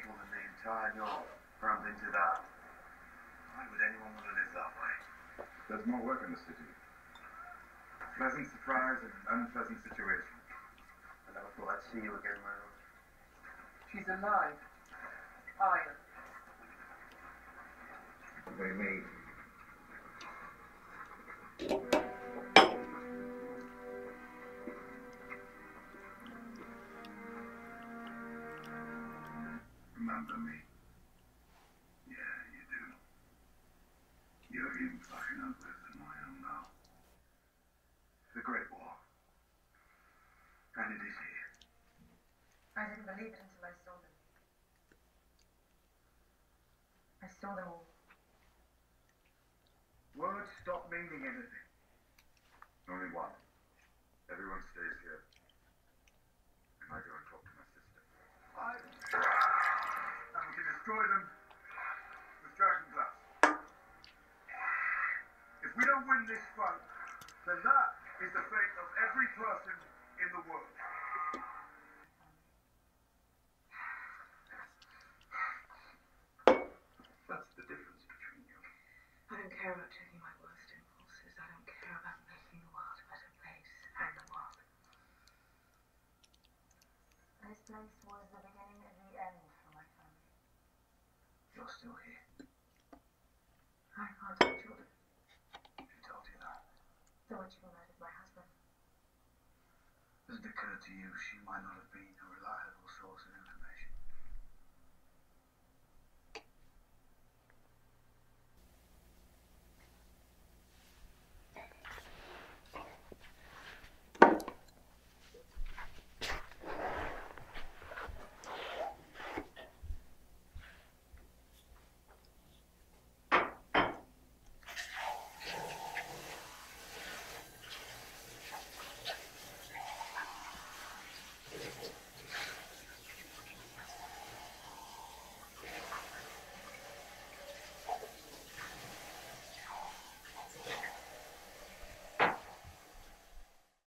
people in the entire North crammed into that. Why would anyone want to live that way? There's more work in the city. Pleasant surprise and unpleasant situation. I never thought I'd see you again, my lord. She's alive. Iron. What do you mean? Remember me? Yeah, you do. You're even fucking uglier than I am now. The Great War. And it is here. I didn't believe it until I saw them. I saw them all. Words stop meaning anything. Only one. Everyone stays here. And I go and talk to my sister. And we can destroy them with dragon glass. If we don't win this fight, then that is the fate of every person in the world. That's the difference between you. I don't care about checking my worst impulses. I don't care about making the world a better place and the world. This place was the beginning and the end for my family. You're still here. I can't have children. Who told you that? The witch who murdered my husband. Does it occur to you she might not have been a reliable source of information?